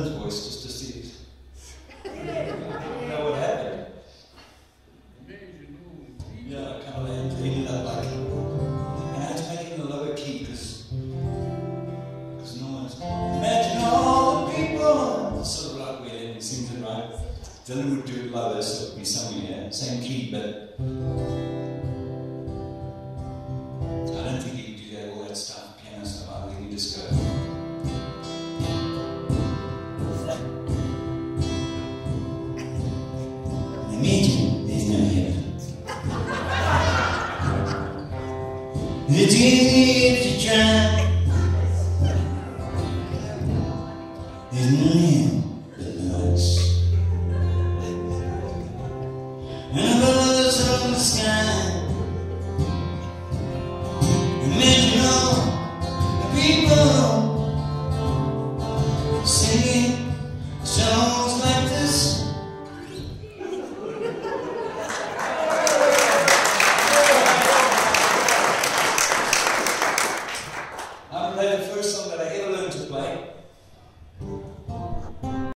Dylan's voice just to see what happened. Yeah, kind of ended up like, and I had to make it in a lower key because no one's. Imagine all the people. It's sort of like where Lennon sings it, right? Dylan would do it lower, so it would be somewhere here, same key, but I don't think he could do that, all that stuff, piano stuff. I think he just go. Imagine there's no heaven. The